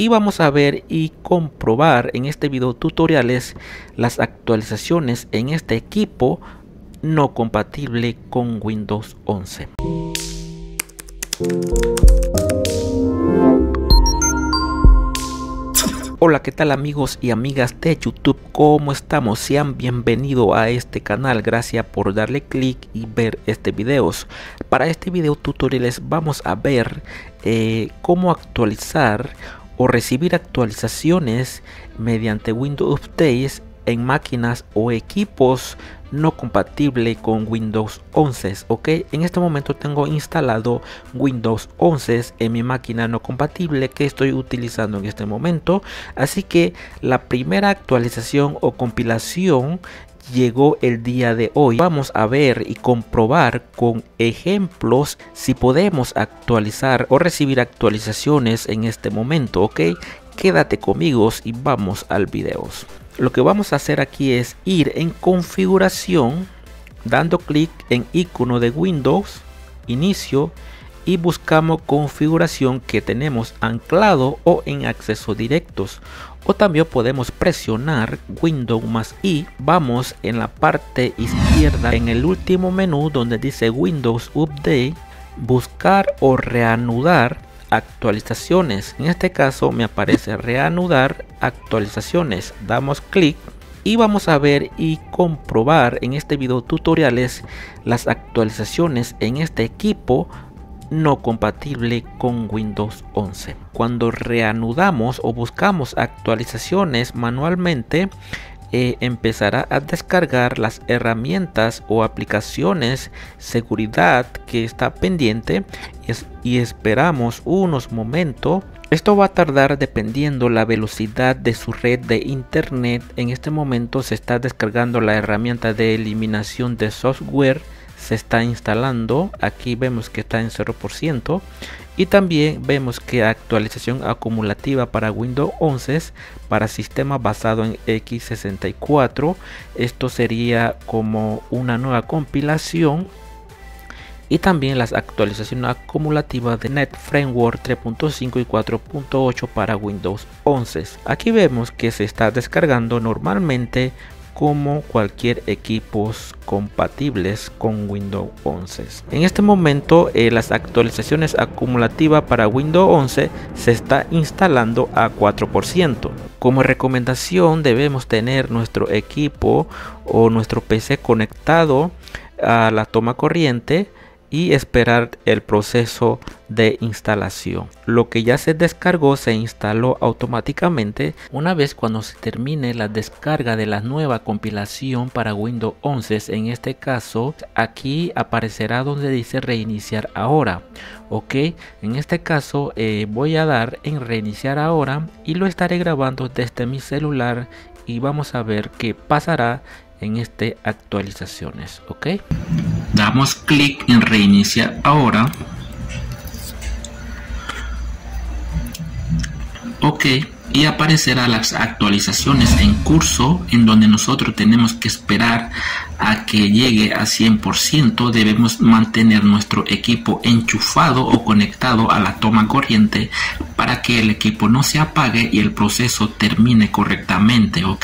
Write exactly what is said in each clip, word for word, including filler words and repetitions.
y vamos a ver y comprobar en este video tutoriales las actualizaciones en este equipo no compatible con Windows once. Hola, ¿qué tal amigos y amigas de YouTube? ¿Cómo estamos? Sean bienvenidos a este canal. Gracias por darle clic y ver este video. Para este video tutoriales vamos a ver eh, cómo actualizar o recibir actualizaciones mediante Windows Updates en máquinas o equipos no compatible con Windows once. Ok, en este momento tengo instalado Windows once en mi máquina no compatible que estoy utilizando en este momento, así que la primera actualización o compilación llegó el día de hoy. Vamos a ver y comprobar con ejemplos si podemos actualizar o recibir actualizaciones en este momento. Ok, quédate conmigo y vamos al video. Lo que vamos a hacer aquí es ir en configuración, dando clic en icono de Windows, inicio, y buscamos configuración que tenemos anclado o en acceso directos, o también podemos presionar Windows más I. Vamos en la parte izquierda en el último menú donde dice Windows Update, buscar o reanudar actualizaciones. En este caso me aparece reanudar actualizaciones. Damos clic y vamos a ver y comprobar en este video tutoriales las actualizaciones en este equipo no compatible con Windows once. Cuando reanudamos o buscamos actualizaciones manualmente, Eh, empezará a descargar las herramientas o aplicaciones seguridad que está pendiente es, y esperamos unos momentos. Esto va a tardar dependiendo la velocidad de su red de internet. En este momento se está descargando la herramienta de eliminación de software, se está instalando. Aquí vemos que está en cero por ciento. Y también vemos que actualización acumulativa para Windows once para sistema basado en equis sesenta y cuatro. Esto sería como una nueva compilación. Y también las actualizaciones acumulativas de Net Framework tres punto cinco y cuatro punto ocho para Windows once. Aquí vemos que se está descargando normalmente como cualquier equipos compatibles con Windows once. En este momento eh, las actualizaciones acumulativas para Windows once se está instalando a cuatro por ciento. Como recomendación debemos tener nuestro equipo o nuestro P C conectado a la toma corriente y esperar el proceso de instalación. Lo que ya se descargó se instaló automáticamente. Una vez cuando se termine la descarga de la nueva compilación para Windows once, en este caso aquí aparecerá donde dice reiniciar ahora. Ok, en este caso eh, voy a dar en reiniciar ahora y lo estaré grabando desde mi celular y vamos a ver qué pasará en este actualizaciones. Ok, damos clic en reiniciar ahora. Ok, y aparecerá las actualizaciones en curso, en donde nosotros tenemos que esperar a que llegue a cien por ciento. Debemos mantener nuestro equipo enchufado o conectado a la toma corriente para que el equipo no se apague y el proceso termine correctamente. Ok.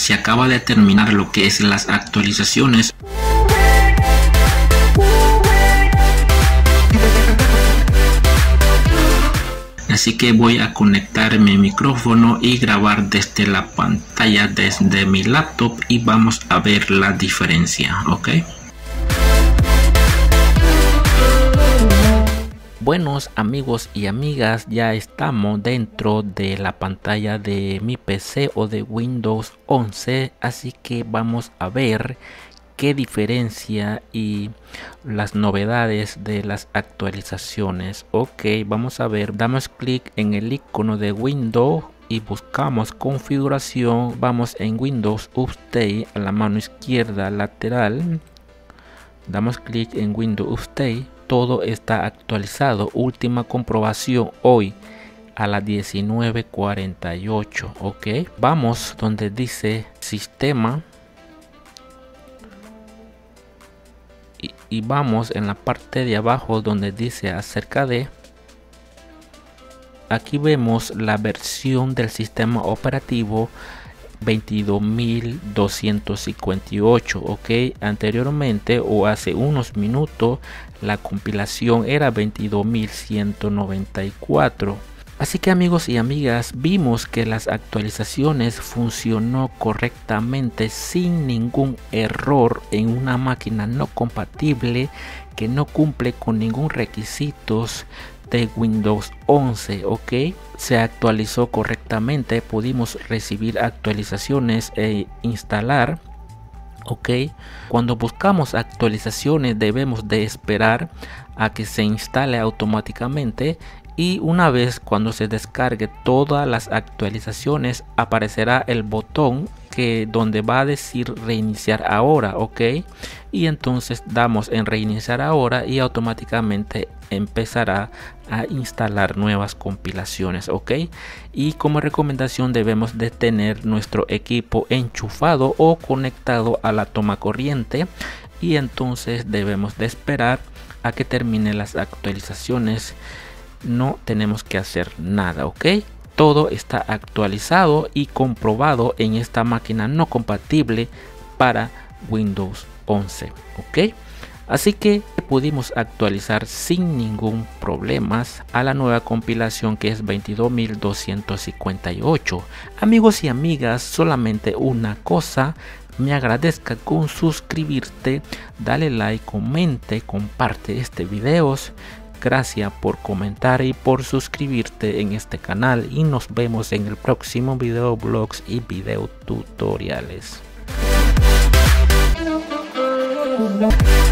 se acaba de terminar lo que es las actualizaciones. Así que voy a conectar mi micrófono y grabar desde la pantalla desde mi laptop y vamos a ver la diferencia, ¿ok? Buenos amigos y amigas, ya estamos dentro de la pantalla de mi P C o de Windows once, así que vamos a ver qué diferencia y las novedades de las actualizaciones. Ok, vamos a ver, damos clic en el icono de Windows y buscamos configuración. Vamos en Windows Update a la mano izquierda lateral, damos clic en Windows Update. Todo está actualizado. Última comprobación hoy a las diecinueve cuarenta y ocho. Ok, vamos donde dice sistema y, y vamos en la parte de abajo donde dice acerca de. Aquí vemos la versión del sistema operativo veintidós mil doscientos cincuenta y ocho. Ok, anteriormente o hace unos minutos la compilación era veintidós mil ciento noventa y cuatro. Así que amigos y amigas, vimos que las actualizaciones funcionó correctamente sin ningún error en una máquina no compatible que no cumple con ningún requisito de Windows once. Ok, se actualizó correctamente, pudimos recibir actualizaciones e instalar. Ok, cuando buscamos actualizaciones debemos de esperar a que se instale automáticamente, y una vez cuando se descargue todas las actualizaciones aparecerá el botón que donde va a decir reiniciar ahora. Ok, y entonces damos en reiniciar ahora y automáticamente empezará a instalar nuevas compilaciones. Ok, y como recomendación debemos de tener nuestro equipo enchufado o conectado a la toma corriente, y entonces debemos de esperar a que termine las actualizaciones. No tenemos que hacer nada. Ok, todo está actualizado y comprobado en esta máquina no compatible para Windows once. Ok, así que pudimos actualizar sin ningún problema a la nueva compilación que es veintidós mil doscientos cincuenta y ocho. Amigos y amigas, solamente una cosa, me agradezca con suscribirte, dale like, comente, comparte este video. Gracias por comentar y por suscribirte en este canal, y nos vemos en el próximo video, blogs y video tutoriales.